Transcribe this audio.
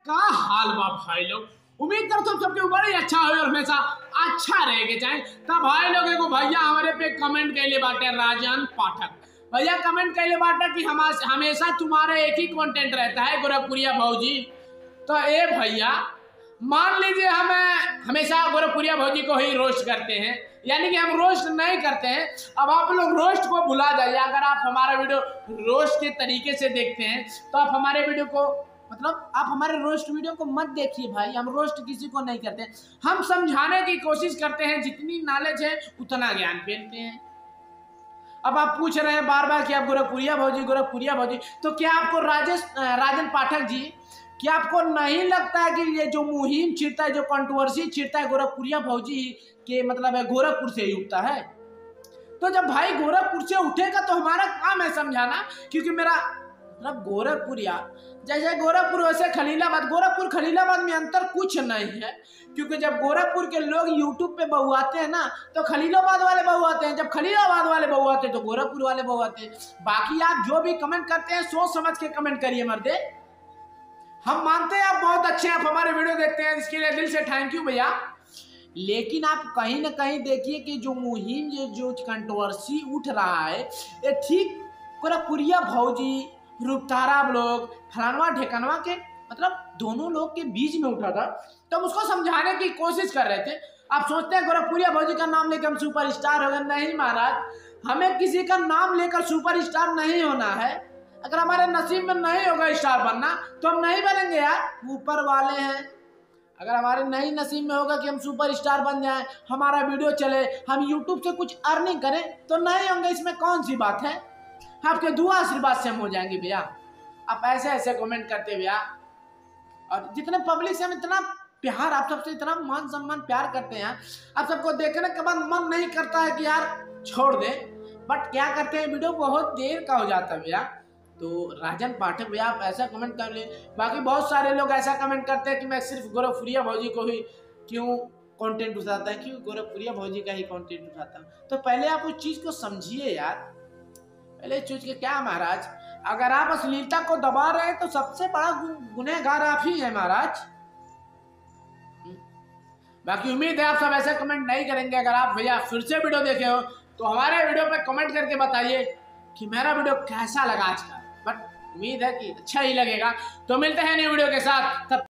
का हाल बा भाई लोग। उम्मीद करता हूँ सबके ऊपर ही अच्छा हो और हमेशा अच्छा रहेगा चाहे। तब भाई लोग एगो भैया हमारे पे कमेंट कैले बाटे, राजन पाठक भैया कमेंट कैले बाटे कि हमेशा तुम्हारा एक ही कंटेंट रहता है गोरखपुरिया भौजी। तो ए भैया मान लीजिए हमें हमेशा गोरखपुरिया भौजी को ही रोस्ट करते हैं, यानी कि हम रोस्ट नहीं करते हैं। अब आप लोग रोस्ट को भुला जाइए। अगर आप हमारा वीडियो रोस्ट के तरीके से देखते हैं तो आप हमारे वीडियो को मतलब आप हमारे रोस्ट वीडियो को मत देखिए भाई। हम रोस्ट किसी को नहीं करते, हम समझाने की कोशिश करते हैं। जितनी नॉलेज है उतना ज्ञान देते हैं। अब आप पूछ रहे हैं बार बार कि आप गोरखपुरिया भौजी, तो क्या आपको राजन पाठक जी, क्या आपको नहीं लगता है कि ये जो मुहिम छिड़ता है, जो कंट्रोवर्सी छिड़ता है गोरखपुरिया भौजी के मतलब है गोरखपुर से ही उठता है? तो जब भाई गोरखपुर से उठेगा तो हमारा काम है समझाना, क्योंकि मेरा मतलब गोरखपुरिया जैसे गोरखपुर वैसे खलीलाबाद। गोरखपुर खलीलाबाद में अंतर कुछ नहीं है, क्योंकि जब गोरखपुर के लोग यूट्यूब पे बहुआते हैं ना तो खलीलाबाद वाले बहुआते हैं, जब खलीलाबाद वाले बहुआते हैं तो गोरखपुर वाले बहुआते हैं। बाकी आप जो भी कमेंट करते हैं सोच समझ के कमेंट करिए मर्दे। हम मानते हैं आप बहुत अच्छे हैं, आप हमारे वीडियो देखते हैं, इसके लिए दिल से थैंक यू भैया। लेकिन आप कहीं ना कहीं देखिए कि जो मुहिम जो कंट्रोवर्सी उठ रहा है ये ठीक गोरखपुरिया भौजी, रूपतारा ब्लॉग, फलानवा ढेकनवा के मतलब दोनों लोग के बीच में उठा था। तो हम उसको समझाने की कोशिश कर रहे थे। आप सोचते हैं गोरखपुरिया भौजी का नाम लेकर हम सुपरस्टार हो गए? नहीं महाराज, हमें किसी का नाम लेकर सुपरस्टार नहीं होना है। अगर हमारे नसीब में नहीं होगा स्टार बनना तो हम नहीं बनेंगे यार, ऊपर वाले हैं। अगर हमारे नहीं नसीब में होगा कि हम सुपर स्टार बन जाएं, हमारा वीडियो चले, हम यूट्यूब से कुछ अर्निंग करें तो नहीं होंगे, इसमें कौन सी बात है? आपके दुआ आशीर्वाद से हम हो जाएंगे भैया। आप ऐसे ऐसे कमेंट करते भैया, और जितने पब्लिक से हम इतना प्यार, आप सबसे इतना मान सम्मान प्यार करते हैं, आप सबको देखने के बाद मन नहीं करता है कि यार छोड़ दे, बट क्या करते हैं वीडियो बहुत देर का हो जाता है भैया। तो राजन पाठक भैया आप ऐसा कमेंट कर ले। बाकी बहुत सारे लोग ऐसा कमेंट करते हैं कि मैं सिर्फ गोरखपुरिया भौजी को ही क्यों कंटेंट उठाता है, क्यों गोरखपुरिया भौजी का ही कंटेंट उठाता हूँ। तो पहले आप उस चीज को समझिए यार, पहले चीज के क्या महाराज, अगर आप अश्लीलता को दबा रहे हैं तो सबसे बड़ा गुनहगार आप ही है महाराज। बाकी उम्मीद है आप सब ऐसे कमेंट नहीं करेंगे। अगर आप भैया फिर से वीडियो देखे हो तो हमारे वीडियो पे कमेंट करके बताइए कि मेरा वीडियो कैसा लगा आज का। बट उम्मीद है कि अच्छा ही लगेगा। तो मिलते हैं नई वीडियो के साथ, तब